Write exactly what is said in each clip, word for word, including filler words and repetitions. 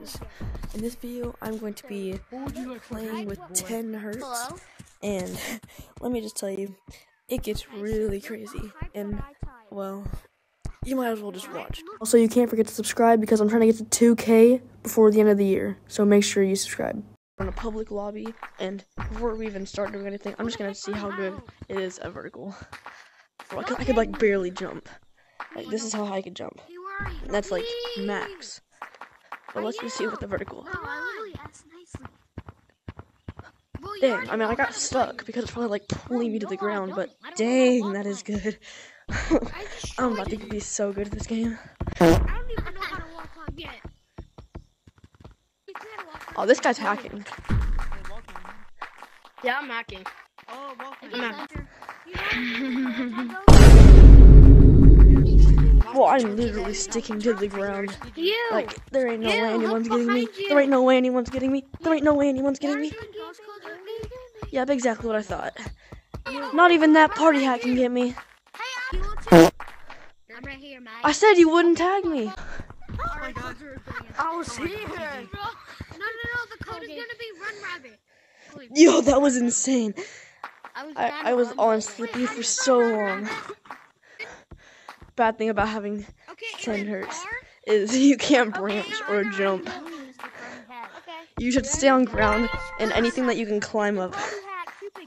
guys. In this video, I'm going to be playing with ten hertz, and let me just tell you, it gets really crazy, and, well, you might as well just watch. Also, you can't forget to subscribe, because I'm trying to get to two K before the end of the year, so make sure you subscribe. We're in a public lobby, and before we even start doing anything, I'm just going to see how good it is at vertical. I could, I could, like, barely jump. Like, this is how high I could jump. And that's, like, max. But let's just see what the vertical. Dang, I mean, I got stuck because it's probably, like, pulling me to the ground, but dang, that is good. I'm about to be so good at this game. Oh, this guy's hacking. Yeah, I'm hacking. Oh, welcome. I'm hacking. Well, I'm literally sticking to the ground. You. Like, there ain't no Ew, way anyone's look getting me. behind you. There ain't no way anyone's getting me. There ain't no way anyone's getting me. Yep, exactly what I thought. Not even that party hack can get me. I'm right here, Mike. I said you wouldn't tag me. Oh my god. I was here. No, no, no, the code is gonna be Run Rabbit. Yo, that was insane. I was, I, I was on Slippy for so long. Bad thing about having ten hertz is you can't branch or jump. You should stay on ground and anything that you can climb up. Okay,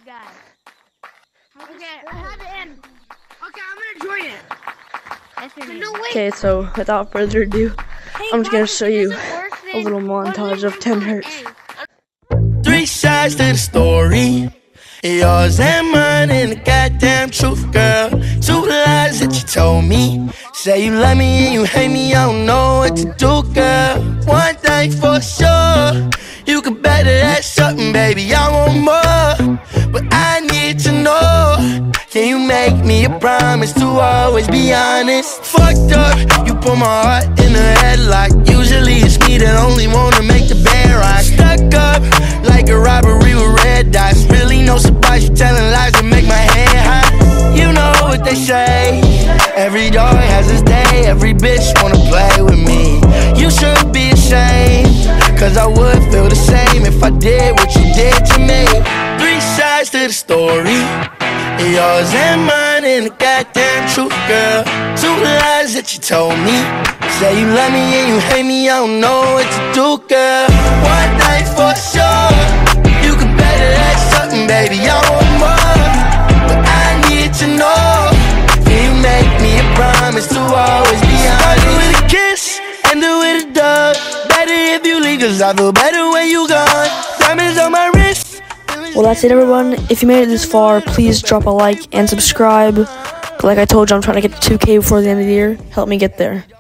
I have it in. Okay, I'm gonna join it. No, wait. Okay, so without further ado, I'm just gonna show you a little montage of ten hertz. Three sides to the story, yours and mine, and the goddamn truth, girl. Two lies that you told me. Say you love me and you hate me, I don't know what to do, girl. One thing for sure, you can bet that that's something, baby, I want more. But I need to know, can you make me a promise to always be honest? Fucked up, you put my heart in a headlock. Usually it's me that only wanna make the bed rock. Stuck up like a robbery with red dots. Really no surprise, you telling lies to make my head hot. You know what they say, every dog has his day. Every bitch wanna play with me. You should be ashamed, cause I would feel the same if I did what you did to me. Three sides to the story, yours and mine, and the goddamn truth, girl. Two lies that you told me. Say you love me and you hate me, I don't know what to do, girl. One thing for sure, you can bet that that's something, baby, I want more. But I need to know, can you make me a promise to always be honest? Started with a kiss, ended with a dub. Better if you leave, cause I feel better when you gone. Diamonds on my wrist. Well, that's it, everyone. If you made it this far, please drop a like and subscribe. Like I told you, I'm trying to get to two K before the end of the year. Help me get there.